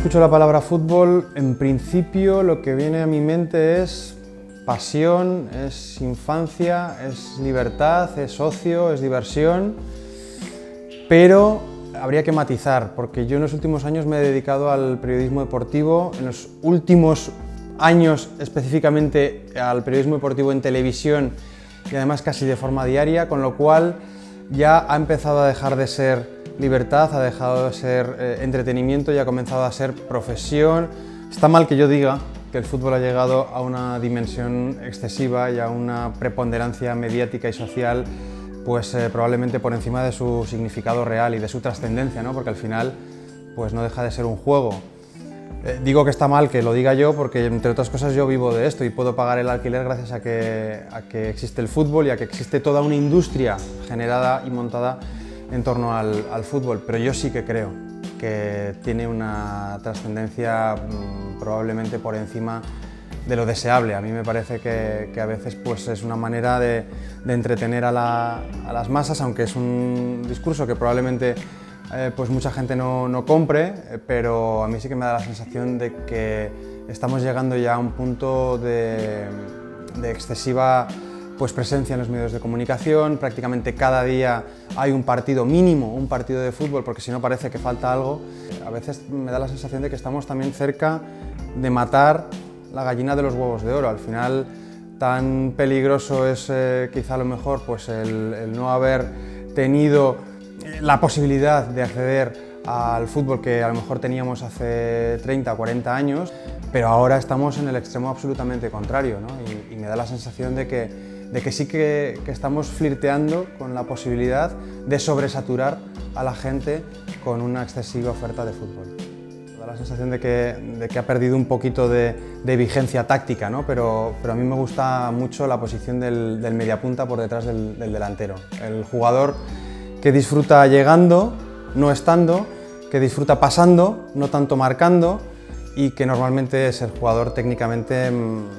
escucho la palabra fútbol, en principio lo que viene a mi mente es pasión, es infancia, es libertad, es ocio, es diversión, pero habría que matizar, porque yo en los últimos años me he dedicado al periodismo deportivo, en los últimos años específicamente al periodismo deportivo en televisión y además casi de forma diaria, con lo cual ya ha empezado a dejar de ser libertad, ha dejado de ser entretenimiento y ha comenzado a ser profesión. Está mal que yo diga que el fútbol ha llegado a una dimensión excesiva y a una preponderancia mediática y social pues probablemente por encima de su significado real y de su trascendencia, ¿no? Porque al final pues no deja de ser un juego. Digo que está mal que lo diga yo porque, entre otras cosas, yo vivo de esto y puedo pagar el alquiler gracias a que existe el fútbol y a que existe toda una industria generada y montada en torno al fútbol, pero yo sí que creo que tiene una trascendencia probablemente por encima de lo deseable. A mí me parece que a veces pues, es una manera de entretener a las masas, aunque es un discurso que probablemente pues mucha gente no compre, pero a mí sí que me da la sensación de que estamos llegando ya a un punto de excesiva pues, presencia en los medios de comunicación. Prácticamente cada día hay un partido mínimo, un partido de fútbol, porque si no parece que falta algo. A veces me da la sensación de que estamos también cerca de matar la gallina de los huevos de oro. Al final, tan peligroso es quizá a lo mejor pues, el no haber tenido la posibilidad de acceder al fútbol que a lo mejor teníamos hace 30 o 40 años, pero ahora estamos en el extremo absolutamente contrario, ¿no? Y me da la sensación de que sí que estamos flirteando con la posibilidad de sobresaturar a la gente con una excesiva oferta de fútbol. Me da la sensación de que ha perdido un poquito de vigencia táctica, ¿no? Pero a mí me gusta mucho la posición del mediapunta por detrás del delantero. El jugador que disfruta llegando, no estando, que disfruta pasando, no tanto marcando, y que normalmente es el jugador técnicamente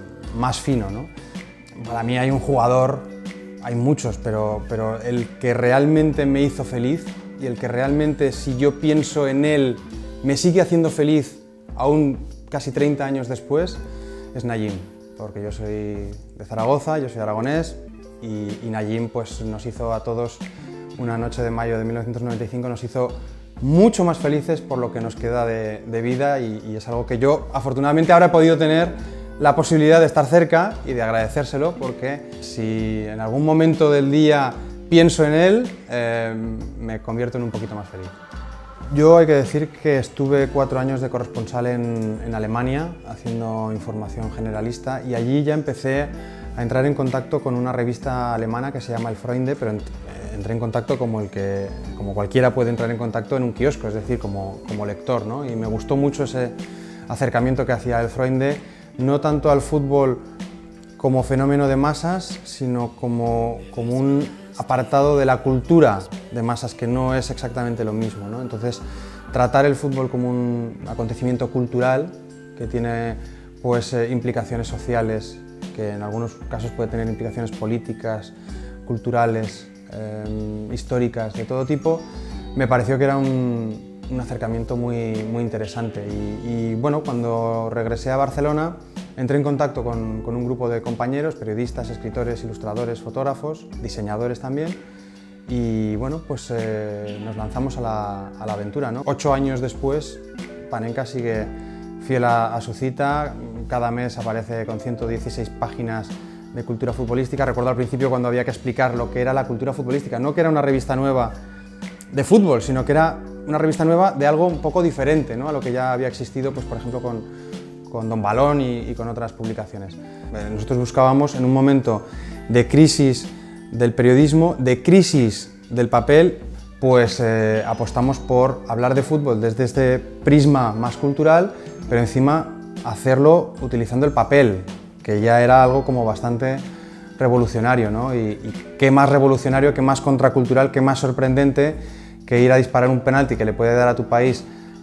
más fino, ¿no? Para mí hay un jugador, hay muchos, pero el que realmente me hizo feliz y el que realmente, si yo pienso en él, me sigue haciendo feliz aún casi 30 años después, es Nayim, porque yo soy de Zaragoza, yo soy aragonés y Nayim pues, nos hizo a todos una noche de mayo de 1995, nos hizo mucho más felices por lo que nos queda de vida y es algo que yo afortunadamente ahora he podido tener la posibilidad de estar cerca y de agradecérselo, porque si en algún momento del día pienso en él, me convierto en un poquito más feliz. Yo hay que decir que estuve 4 años de corresponsal en Alemania haciendo información generalista y allí ya empecé a entrar en contacto con una revista alemana que se llama El Freunde, pero entré en contacto como cualquiera puede entrar en contacto en un kiosco, es decir, como lector, ¿no? Y me gustó mucho ese acercamiento que hacía El Freunde, no tanto al fútbol como fenómeno de masas, sino como un apartado de la cultura de masas, que no es exactamente lo mismo, ¿no? Entonces, tratar el fútbol como un acontecimiento cultural que tiene pues, implicaciones sociales, que en algunos casos puede tener implicaciones políticas, culturales, históricas, de todo tipo, me pareció que era un acercamiento muy interesante. Y bueno, cuando regresé a Barcelona, entré en contacto con un grupo de compañeros, periodistas, escritores, ilustradores, fotógrafos, diseñadores también, y bueno, pues nos lanzamos a la aventura, ¿no? 8 años después, Panenka sigue fiel a su cita, cada mes aparece con 116 páginas de cultura futbolística. Recuerdo al principio cuando había que explicar lo que era la cultura futbolística, no que era una revista nueva de fútbol, sino que era una revista nueva de algo un poco diferente, ¿no? A lo que ya había existido, pues, por ejemplo, con Don Balón y con otras publicaciones. Nosotros buscábamos, en un momento de crisis del periodismo, de crisis del papel, pues apostamos por hablar de fútbol desde este prisma más cultural, pero encima hacerlo utilizando el papel, que ya era algo como bastante revolucionario, ¿no? Y qué más revolucionario, qué más contracultural, qué más sorprendente que ir a disparar un penalti que le puede dar a tu país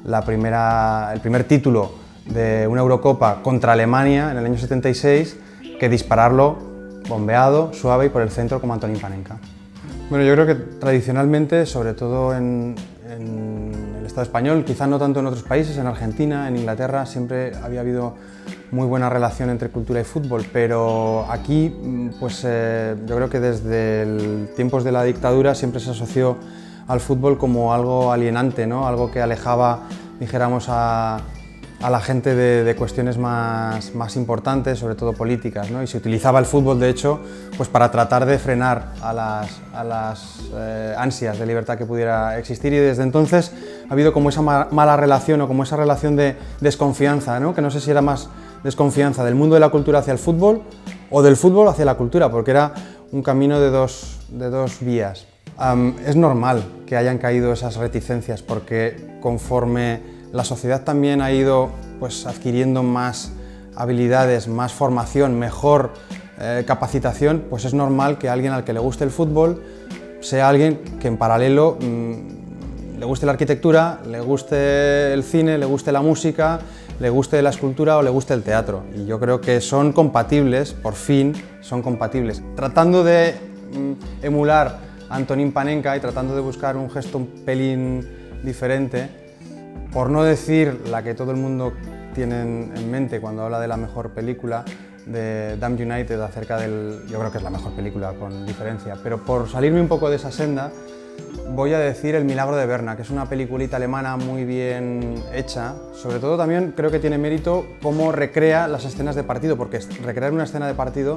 el primer título de una Eurocopa contra Alemania en el año 76, que dispararlo bombeado, suave y por el centro como Antonín Panenka. Bueno, yo creo que tradicionalmente, sobre todo en el Estado español, quizá no tanto en otros países, en Argentina, en Inglaterra, siempre había habido muy buena relación entre cultura y fútbol, pero aquí pues, yo creo que desde tiempos de la dictadura siempre se asoció al fútbol como algo alienante, ¿no? Algo que alejaba, dijéramos, a la gente de cuestiones más importantes, sobre todo políticas, ¿no? Y se utilizaba el fútbol, de hecho, pues para tratar de frenar a las ansias de libertad que pudiera existir, y desde entonces ha habido como esa mala relación o como esa relación de desconfianza, ¿no? Que no sé si era más desconfianza del mundo de la cultura hacia el fútbol o del fútbol hacia la cultura, porque era un camino de dos vías. Es normal que hayan caído esas reticencias, porque conforme la sociedad también ha ido pues, adquiriendo más habilidades, más formación, mejor capacitación, pues es normal que alguien al que le guste el fútbol sea alguien que en paralelo le guste la arquitectura, le guste el cine, le guste la música, le guste la escultura o le guste el teatro. Y yo creo que son compatibles, por fin son compatibles. Tratando de emular a Antonín Panenka y tratando de buscar un gesto un pelín diferente, por no decir la que todo el mundo tiene en mente cuando habla de la mejor película, de Damned United, acerca del... yo creo que es la mejor película con diferencia, pero por salirme un poco de esa senda, voy a decir El milagro de Berna, que es una peliculita alemana muy bien hecha. Sobre todo también creo que tiene mérito cómo recrea las escenas de partido, porque recrear una escena de partido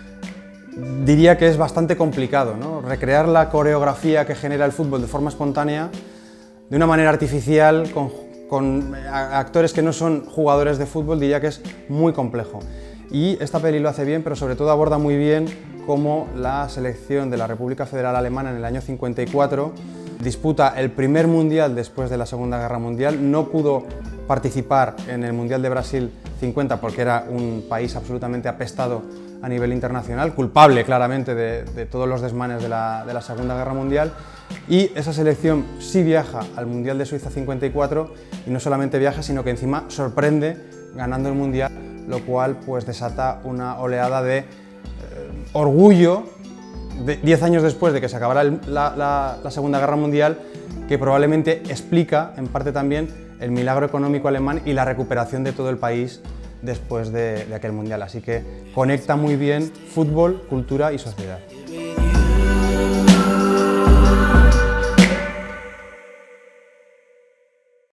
diría que es bastante complicado, ¿no? Recrear la coreografía que genera el fútbol de forma espontánea, de una manera artificial, con actores que no son jugadores de fútbol, diría que es muy complejo. Y esta peli lo hace bien, pero sobre todo aborda muy bien cómo la selección de la República Federal Alemana en el año 54 disputa el primer mundial después de la Segunda Guerra Mundial. No pudo participar en el Mundial de Brasil 50 porque era un país absolutamente apestado a nivel internacional, culpable claramente de todos los desmanes de la Segunda Guerra Mundial, y esa selección sí viaja al Mundial de Suiza 54 y no solamente viaja, sino que encima sorprende ganando el Mundial, lo cual pues desata una oleada de orgullo 10 años después de que se acabara la Segunda Guerra Mundial, que probablemente explica en parte también el milagro económico alemán y la recuperación de todo el país después de aquel Mundial. Así que conecta muy bien fútbol, cultura y sociedad.